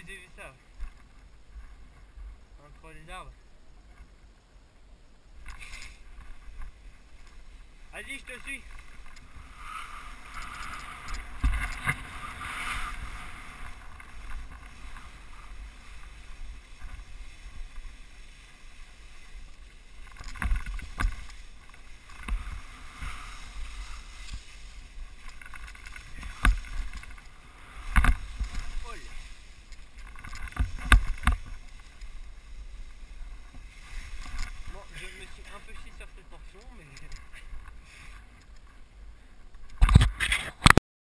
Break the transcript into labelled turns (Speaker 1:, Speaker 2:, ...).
Speaker 1: Ouais, j'ai vu ça. Entre les arbres. Vas-y, je te suis.